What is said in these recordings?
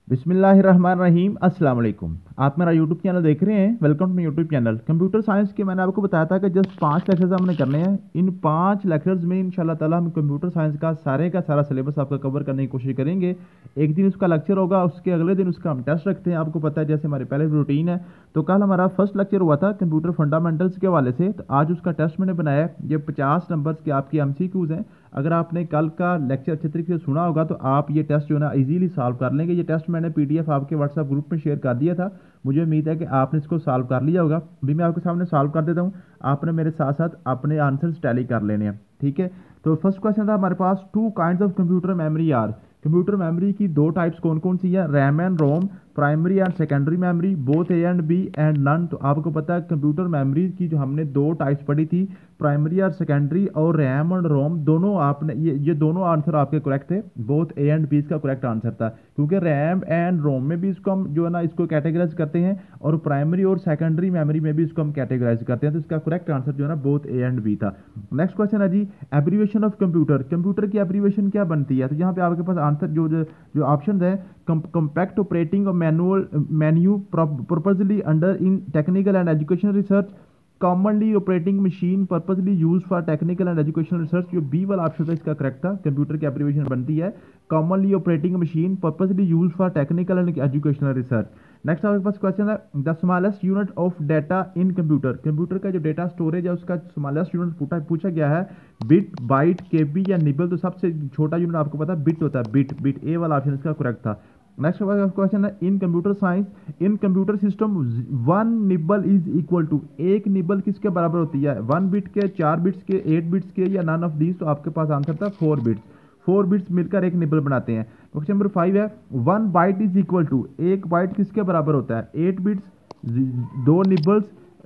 बिस्मिल्लाहिर्रहमानिर्रहीम अस्सलाम वालेकुम। आप मेरा यूट्यूब चैनल देख रहे हैं। Welcome to my YouTube channel. Computer science के मैंने आपको बताया था कि जस्ट 5 लेक्चर्स हमने करने हैं। इन 5 लेक्चर्स में इंशाल्लाह ताला हम कंप्यूटर साइंस का सारा सिलेबस आपका कवर करने की कोशिश करेंगे। एक दिन उसका लेक्चर होगा, उसके अगले दिन उसका हम टेस्ट रखते हैं। आपको पता है जैसे हमारे पहले रूटीन है। तो कल हमारा फर्स्ट लेक्चर हुआ था कंप्यूटर फंडामेंटल्स के हवाले से, तो आज उसका टेस्ट मैंने बनाया है। ये 50 नंबर्स के आपकी MCQs हैं। अगर आपने कल का लेक्चर अच्छे तरीके से सुना होगा तो आप ये टेस्ट जो है ना इजीली सॉल्व कर लेंगे। ये टेस्ट मैंने PDF आपके व्हाट्सएप ग्रुप में शेयर कर दिया था। मुझे उम्मीद है कि आपने इसको सॉल्व कर लिया होगा। अभी मैं आपके सामने सॉल्व कर देता हूँ। आपने मेरे साथ साथ अपने आंसर्स टैली कर लेने हैं, ठीक है। तो फर्स्ट क्वेश्चन था हमारे पास, two kinds of computer memory are. Computer memory की दो टाइप्स कौन कौन सी है? RAM and ROM, primary and secondary memory, both A and B and none. तो आपको पता है कंप्यूटर मेमोरी की जो हमने दो टाइप्स पढ़ी थी, प्राइमरी और सेकेंडरी, और रैम और रोम दोनों, आपने ये दोनों आंसर आपके करेक्ट थे। बोथ ए एंड बी इसका करेक्ट आंसर था, क्योंकि रैम एंड रोम में भी इसको हम जो है ना इसको कैटेगराइज करते हैं, और प्राइमरी और सेकेंडरी मेमोरी में भी इसको हम कैटेगराइज करते हैं। तो इसका करेक्ट आंसर जो है ना बोथ ए एंड बी था। नेक्स्ट क्वेश्चन है जी, एब्रीवेशन ऑफ कंप्यूटर। कंप्यूटर की एब्रीवेशन क्या बनती है? तो यहाँ पे आपके पास आंसर जो ऑप्शन है, compact operating manual menu purposely under in technical and education research, commonly operating machine purposely use for technical and educational research. जो बी वाला ऑप्शन था इसका करेक्ट था। कंप्यूटर की एब्रीविएशन बनती है commonly operating machine purposely use for technical and educational research. Next आपके पास क्वेश्चन है, the smallest unit of data in computer. Computer का जो डाटा स्टोरेज है उसका स्मॉलेस्ट यूनिट पूछा गया है, बिट, बाइट, केबी या निबल। तो सबसे छोटा यूनिट आपको पता है बिट होता है, बिट। बिट ए वाला ऑप्शन इसका करेक्ट था। नेक्स्ट क्वेश्चन है, in computer science, in computer system 1 nibble is equal to, एक निबल किसके बराबर होती है? 1 बिट के, 4 बिट्स के, 8 बिट्स के, या नन ऑफ दीज। तो आपके पास आंसर था 4 बिट्स। 4 बिट्स मिलकर एक निबल बनाते हैं। क्वेश्चन नंबर 5 है, 1 बाइट इज इक्वल टू, एक बाइट किसके बराबर होता है? 8 बिट्स, 2 निबल्स,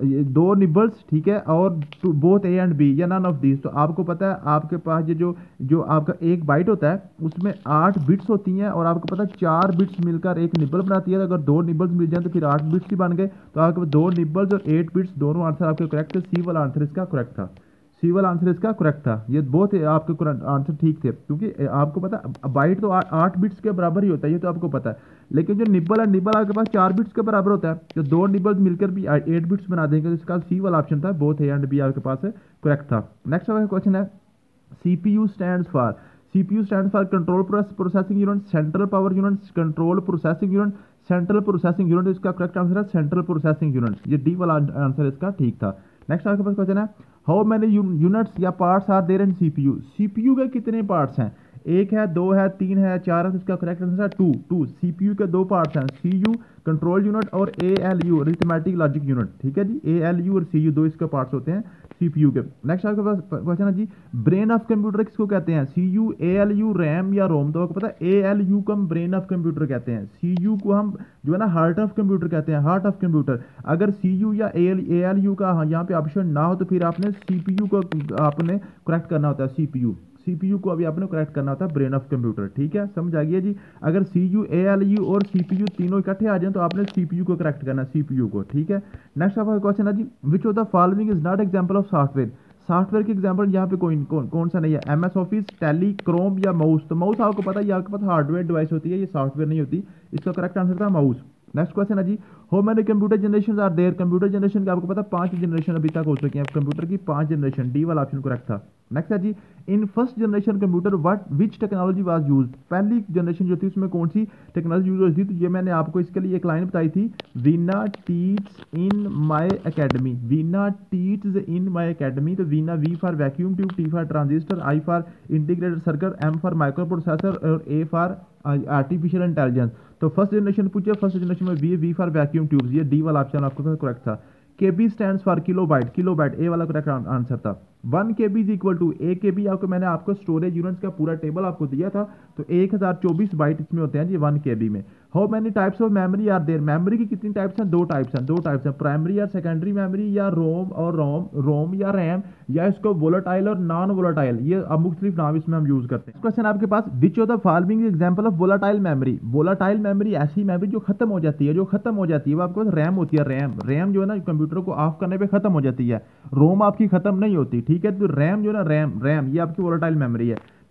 2 निबल्स, ठीक है, और बोथ ए एंड बी या नन ऑफ दीज। तो आपको पता है आपके पास ये जो आपका एक बाइट होता है उसमें 8 बिट्स होती हैं, और आपको पता है 4 बिट्स मिलकर एक निबल बनाती है। तो अगर 2 निबल्स मिल जाए तो फिर 8 बिट्स ही बन गए। तो आपके पास 2 निबल्स और 8 बिट्स दोनों आंसर आपके करेक्ट थे। सी वाला आंसर इसका करेक्ट था। सी वाला आंसर इसका करेक्ट था। ये बहुत आपके आंसर ठीक थे, क्योंकि आपको पता है बाइट तो 8 बिट्स के बराबर ही होता है, ये तो आपको पता है। लेकिन जो निबल है, निबल आपके पास 4 बिट्स के बराबर होता है। जो 2 निबल्स मिलकर भी 8 बिट्स बना देंगे। तो इसका सी वाला ऑप्शन था, बोथ ए एंड बी आपके पास है करेक्ट था। नेक्स्ट क्वेश्चन है, CPU stands for. CPU stands for control processing unit, central power unit, control processing unit, central processing unit. इसका करेक्ट आंसर है सेंट्रल प्रोसेसिंग यूनिट। ये D वाला answer इसका ठीक था। नेक्स्ट आपके पास क्वेश्चन है, हाउ मेनी यूनिट्स या parts are there in CPU। CPU के कितने पार्ट्स हैं? 1 है, 2 है, 3 है, 4 है। तो इसका करेक्ट आंसर है 2। CPU के 2 पार्ट्स हैं, CU कंट्रोल यूनिट और ALU अरिथमेटिक लॉजिक यूनिट, ठीक है जी। ALU और CU दो इसके पार्ट्स होते हैं CPU के। नेक्स्ट आपके पास क्वेश्चन है जी, ब्रेन ऑफ कंप्यूटर किसको कहते हैं? CU, ALU, रैम या रोम। तो आपको पता है ALU को हम ब्रेन ऑफ कंप्यूटर कहते हैं, CU को हम जो है ना हार्ट ऑफ कंप्यूटर कहते हैं, हार्ट ऑफ कंप्यूटर। अगर CU या ALU का यहाँ पे ऑप्शन ना हो तो फिर आपने CPU को आपने करेक्ट करना होता है। CPU को अभी आपने करेक्ट करना होता है ब्रेन ऑफ कंप्यूटर, ठीक है, समझ आ गया जी। अगर CU, ALU और CPU तीनों इकट्ठे आ जाए तो आपने CPU को करेक्ट करना है, CPU को, ठीक है। नेक्स्ट आपका क्वेश्चन है जी, which of the following is not example of software. Software की एग्जांपल यहाँ पे कौन सा नहीं है? MS ऑफिस, टैली, क्रोम या माउस। तो माउस आपको पता है ये आपके पास हार्डवेयर डिवाइस होती है, ये सॉफ्टवेयर नहीं होती। इसका करेक्ट आंसर था माउस। नेक्स्ट क्वेश्चन है जी, how many computer generation are there. Computer generation का आपको पता है 5 जनरेशन अभी तक हो चुकी हैं कंप्यूटर की, 5 जनरेशन। डी वाला ऑप्शन करेक्ट था। नेक्स्ट है जी, in first generation computer which technology was use. पहली जनरेशन जो थी उसमें कौन सी टेक्नोलॉजी यूज होती थी? तो ये मैंने आपको इसके लिए एक लाइन बताई थी, Veena teach in my academy. Veena teach in my academy. तो Veena, V for vacuum tube, T for transistor, I for integrated circuit, M for micro processor और ए फॉर आर्टिफिशियल इंटेलिजेंस। तो फर्स्ट जनरेशन पूछे, फर्स्ट जनरेशन में V for vacuum tubes. ये D वाला option आपको correct था। KB stands for kilobyte, kilobyte A वाला correct answer था। 1 KB is equal to 1 KB। आपको मैंने आपको स्टोरेज यूनिट्स का पूरा टेबल आपको दिया था। तो 1024 बाइट इसमें होते हैं जी 1 KB में। How many types of memory are there. Memory की कितनी टाइप्स हैं? 2 टाइप्स हैं, 2 टाइप्स हैं, प्राइमरी या सेकेंडरी मेमोरी, या रोम या रैम, या इसको वोलेटाइल और नॉन वोलेटाइल। ये अब मुख्तलिफ नाम इसमें हम यूज करते हैं। क्वेश्चन आपके पास, which of the following example of volatile memory. Volatile memory ऐसी मेमोरी जो खत्म हो जाती है, वो आपके पास रैम होती है। रैम जो है ना कंप्यूटर को ऑफ करने पे खत्म हो जाती है। रोम आपकी खत्म नहीं होती, ठीक है। तो रैम जो है ना, रैम ये आपकी वोलेटाइल मेमोरी है।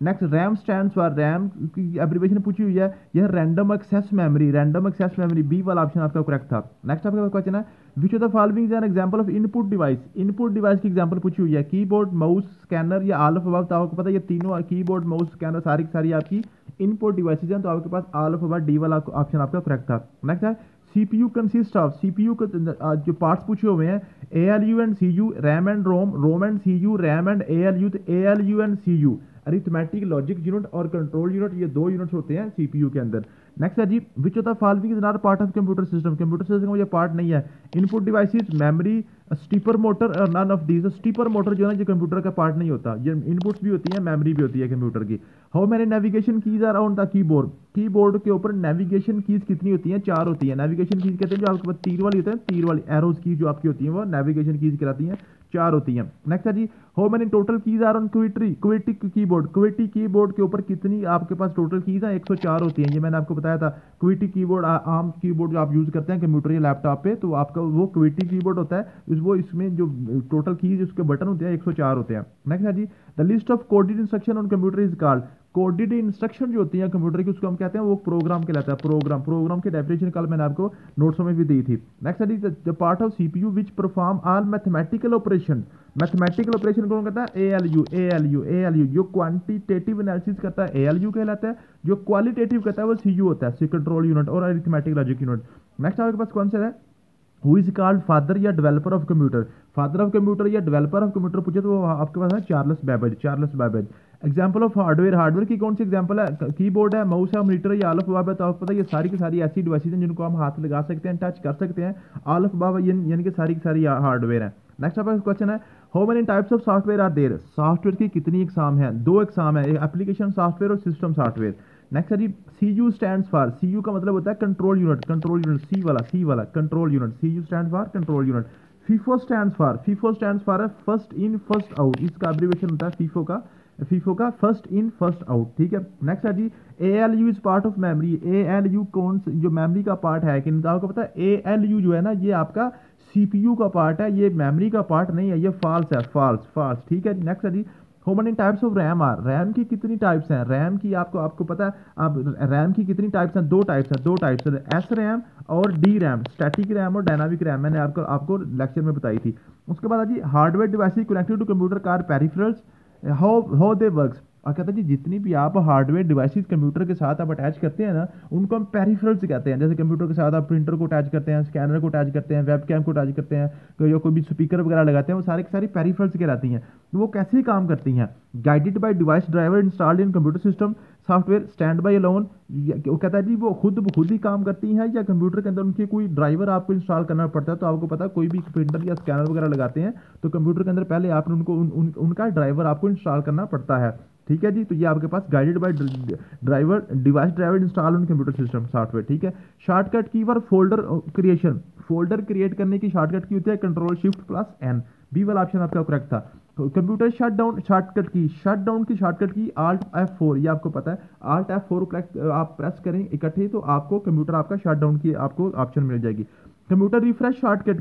Next RAM stands for, RAM की एब्रीविएशन पूछी हुई है, यह random access memory, random access memory, B वाला ऑप्शन आपका करेक्ट था। नेक्स्ट आपका क्वेश्चन है which of the following is an example of input device, input device की एग्जांपल पूछी हुई है, कीबोर्ड माउस स्कैनर या ऑल ऑफ अबव। तो आपको पता है ये तीनों कीबोर्ड माउस स्कैनर सारी की सारी आपकी इनपुट डिवाइसेज हैं, तो आपके पास ऑल ऑफ अबव डी वाला ऑप्शन आपका करेक्ट था। नेक्स्ट है सीपीयू कंसिस्ट ऑफ, सीपीयू का जो पार्ट्स पूछे हुए हैं ALU and CU, RAM and ROM, ROM and CU, RAM and ALU, तो ALU and CU arithmetic logic unit और कंट्रोल यूनिट, ये दो यूनिट्स होते हैं सीपीयू के अंदर। नेक्स्ट है जी which of the following is not part of computer system, computer system का ये पार्ट नहीं है। Input devices, memory, stepper motor और none of these. Stepper motor जो है ये कंप्यूटर का पार्ट नहीं होता, ये इनपुट्स भी होती है, मेमोरी भी होती है कंप्यूटर की। How many navigation keys are on the keyboard, keyboard के ऊपर नेविगेशन कीज कितनी होती हैं, 4 होती है। नेविगेशन कीज कहते हैं जो आपके पास तीर वाली होते हैं, तीर वाली एरोज की जो आपकी होती है वो नेविगेशन कीज कहलाती हैं, 4 होती हैं। नेक्स्ट है जी how many total keys are on qwerty keyboard, qwerty keyboard के ऊपर कितनी आपके पास टोटल कीज हैं, 104 होती हैं। ये मैंने आपको बताया था क्विटी कीबोर्ड आम कीबोर्ड जो आप यूज करते हैं कंप्यूटर या लैपटॉप पे, तो आपका वो क्विटी कीबोर्ड होता है, वो इसमें जो टोटल कीज उसके बटन होते हैं 104 होते हैं। नेक्स्ट है जी the list of coded instruction on computer is called, coded instruction जो होती है कंप्यूटर की उसको हम कहते हैं वो प्रोग्राम कहलाता है, प्रोग्राम। प्रोग्राम की डेफिनेशन कल मैंने आपको नोट्स में भी दी थी। नेक्स्ट है the part of CPU which perform all mathematical operation, mathematical operation कौन करता है, एएलयू, एएलयू, एएलयू। जो क्वांटिटेटिव एनालिसिस करता है एएलयू कहलाता है, जो क्वालिटेटिव करता है वो सीयू होता है, कंट्रोल यूनिट और अरिथमेटिक लॉजिक यूनिट। नेक्स्ट आपके पास कौन सा है हु इज कॉल्ड फादर या developer of computer, father of computer या डेवलपर ऑफ कंप्यूटर पूछे तो वो आपके पास है Charles Babbage, Charles Babbage. Example of hardware, hardware की कौन सी एग्जांपल है, कीबोर्ड है, माउस है, मॉनिटर या ऑल ऑफ अबव है। तो आपको पता है ये सारी की सारी ऐसी डिवाइसेज हैं जिनको हम हाथ लगा सकते हैं, टच कर सकते हैं, ऑल ऑफ अबव यानी कि सारी की सारी हार्डवेयर है। नेक्स्ट आपका क्वेश्चन है how many types of software are there, software की कितनी एग्जाम है, 2 एग्जाम है, एप्लीकेशन सॉफ्टवेयर और सिस्टम सॉफ्टवेयर। नेक्स्ट है जी सीयू स्टैंड्स फॉर, सीयू का मतलब होता है control unit, control unit, C वाला control unit, CU stands for control unit. FIFO stands for, FIFO stands for first in first out, इसका abbreviation होता है फीफो का फर्स्ट इन फर्स्ट आउट, ठीक है। नेक्स्ट है जी ALU is part of memory, ALU कौन जो मेमोरी का पार्ट है कि आपको पता है एएलयू जो है ना ये आपका सीपीयू का पार्ट है, ये मेमोरी का पार्ट नहीं है, ये फॉल्स है, फॉल्स, ठीक है। नेक्स्ट है जी how many types of RAM are, RAM की कितनी टाइप्स हैं, रैम की आपको पता है आप रैम की कितनी टाइप्स हैं, 2 टाइप्स है, एस रैम और डी रैम, स्टैटिक रैम और डायनामिक रैम, मैंने आपको लेक्चर में बताई थी। उसके बाद जी hardware devices connected to computer car peripherals, how they works, और कहता है जी जितनी भी आप हार्डवेयर डिवाइसेस कंप्यूटर के साथ आप अटैच करते हैं ना उनको हम पेरिफेरल्स कहते हैं। जैसे कंप्यूटर के साथ आप प्रिंटर को अटैच करते हैं, स्कैनर को अटैच करते हैं, वेबकैम को अटैच करते हैं, कोई भी स्पीकर वगैरह लगाते हैं, वो सारी की सारी पेरिफेरल्स कहलाती हैं। तो वो कैसे काम करती हैं, guided by device driver installed in computer system software, stand by alone, वो कहता है जी वो खुद ही काम करती हैं या कंप्यूटर के अंदर उनकी कोई ड्राइवर आपको इंस्टॉल करना पड़ता है। तो आपको पता है कोई भी प्रिंटर या स्कैनर वगैरह लगाते हैं तो कंप्यूटर के अंदर पहले आपने उनका ड्राइवर आपको इंस्टॉल करना पड़ता है, ठीक है जी। तो ये आपके पास guided by driver device driver install on computer system software, ठीक है। Shortcut key for folder creation, folder create करने की शॉर्टकट की होती है control shift plus N, B वाला ऑप्शन आपका करेक्ट था। Computer shutdown shortcut key shortcut key Alt F4, ये आपको पता है Alt F4 आप प्रेस करें इकट्ठे तो आपको कंप्यूटर आपका शटडाउन की आपको ऑप्शन मिल जाएगी। कंप्यूटर रिफ्रेश शॉर्टकट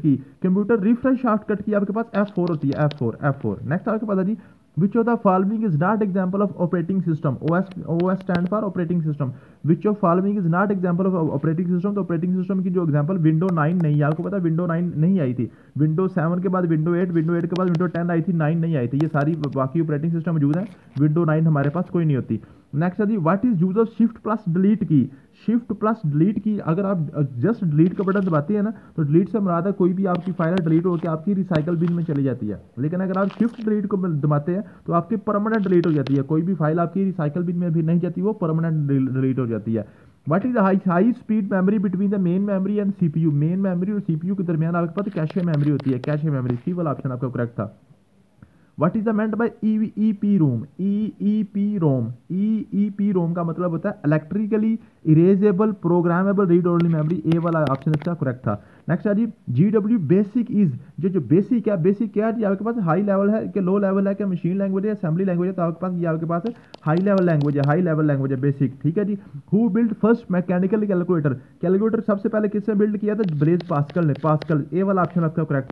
की आपके पास F4 होती है, F4। नेक्स्ट आपके पास है जी which of the following is not example of operating system, OS stand for operating system, which of following is not example of operating system। तो ऑपरेटिंग सिस्टम की जो एग्जांपल विंडो 9 नहीं है, आपको पता है विंडो 9 नहीं आई थी, विंडो 7 के बाद विंडो 8, विंडो 8 के बाद विंडो 10 आई थी, 9 नहीं आई थी, ये सारी बाकी ऑपरेटिंग सिस्टम मौजूद है, विंडो 9 हमारे पास कोई नहीं होती। नेक्स्ट है जी what is use of shift plus delete key, shift plus delete key अगर आप जस्ट डिलीट का बटन दबाते हैं ना तो डिलीट से मुराद है कोई भी आपकी फाइल डिलीट होकर आपकी रिसाइकल बिन में चली जाती है, लेकिन अगर आप शिफ्ट डिलीट को दबाते हैं तो आपकी परमानेंट डिलीट हो जाती है, कोई भी फाइल आपकी रिसाइकल बिन में भी नहीं जाती, वो परमानेंट डिलीट हो जाती है। What is high speed memory between the main memory and CPU, main memory और सीपीयू के दरमियान आपके पास कैशे मेमोरी होती है, कैशे मेमोरी, सी वाला ऑप्शन आपका करेक्ट था। What is the meant by EEPROM? EEPROM का मतलब होता है electrically erasable programmable read only memory, A वाला ऑप्शन इसका करेक्ट था। नेक्स्ट है जी GW बेसिक इज, जो बेसिक है, बेसिक क्या है जी आपके पास हाई लेवल है कि लो लेवल है कि मशीन लैंग्वेज है, असेंबली लैंग्वेज है, तो आपके पास ये आपके पास हाई लेवल लैंग्वेज है, बेसिक, ठीक है जी। Who build first mechanical calculator, calculator सबसे पहले किसने बिल्ड किया था, ब्लेज पास्कल ने, पास्कल, ए वाला ऑप्शन आपका करेक्ट था।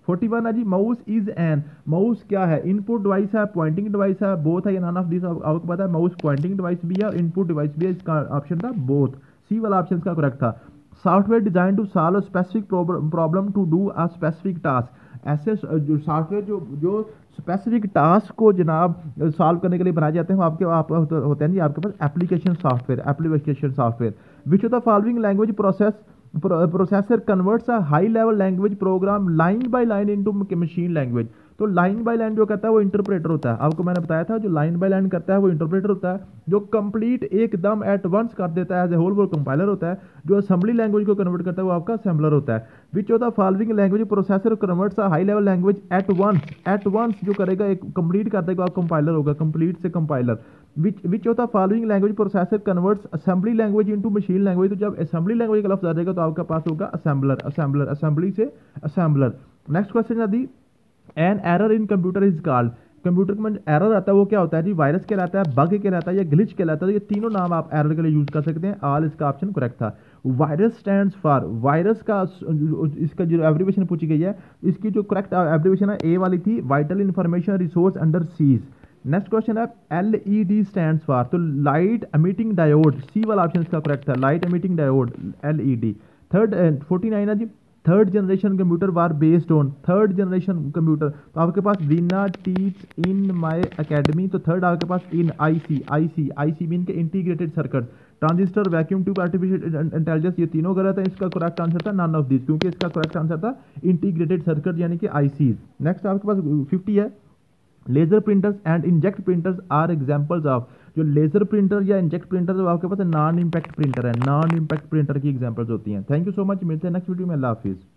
41 है जी, माउस इज एन, माउस क्या है, इनपुट डिवाइस है, पॉइंटिंग डिवाइस है, बोथ है या नॉन ऑफ दिस, आपको पता है माउस पॉइंटिंग डिवाइस भी है और इनपुट डिवाइस भी है, इसका ऑप्शन था बोथ, सी वाला ऑप्शन इसका करेक्ट था। Software design to solve specific problem to do a specific task, ऐसे जो सॉफ्टवेयर जो स्पेसिफिक टास्क को जनाब सॉल्व करने के लिए बनाए जाते हैं, वो आप होते हैं जी आपके पास application software which of the following language processor converts a high level language program line by line into machine language. तो लाइन बाय लाइन जो करता है वो इंटरप्रेटर होता है, आपको मैंने बताया था जो लाइन बाय लाइन करता है वो इंटरप्रेटर होता है, जो कंप्लीट एकदम एट वंस कर देता है एज ए होल वो कंपाइलर होता है, जो असेंबली लैंग्वेज को कन्वर्ट करता है वो आपका असेंबलर होता है। Which of the following language processor converts a high level language at once जो करेगा एक कंप्लीट कर देगा कंपाइलर होगा, कंप्लीट से compiler. Which of the following language processor converts assembly language into machine language, तो जब असेंबली लैंग्वेज का लफ्ज आ जाएगा तो आपके पास होगा असेंबलर, असेंबली से असेंबलर। नेक्स्ट क्वेश्चन है the an error in computer is called, computer में एरर आता है वो क्या होता है जी, वायरस कहलाता है, बग कहलाता है या ग्लिच कहलाता है, ये तीनों नाम आप एरर के लिए यूज कर सकते हैं, ऑल इसका ऑप्शन करेक्ट था। वायरस स्टैंड्स फॉर, वायरस का इसका जो एब्रिविएशन पूछी गई है, इसकी जो करेक्ट एब्रिविएशन है ए वाली थी, vital information resource under siege. Next question है LED स्टैंड्स फॉर, तो लाइट एमिटिंग डायोड, सी वाला ऑप्शन इसका करेक्ट था, light emitting diode LED। Third 49 है जी, third generation computer were based on, third generation computer, तो आपके पास Veena teach in my academy, तो थर्ड आपके पास इन IC मीन के integrated circuit, transistor, vacuum tube, artificial intelligence, ये तीनों गलत है, इसका करेक्ट आंसर था नन ऑफ दिस, क्योंकि इसका करेक्ट आंसर था इंटीग्रेटेड सर्किट यानी कि ICs। नेक्स्ट आपके पास 50 है, laser printers and inkjet printers are examples of, जो लेजर प्रिंटर या इंजेक्ट प्रिंटर जो आपके पास नॉन इम्पैक्ट प्रिंटर है, नॉन इम्पैक्ट प्रिंटर की एग्जांपल्स होती हैं। थैंक यू सो मच, मिलते हैं नेक्स्ट वीडियो में, अल्लाह हाफिज़।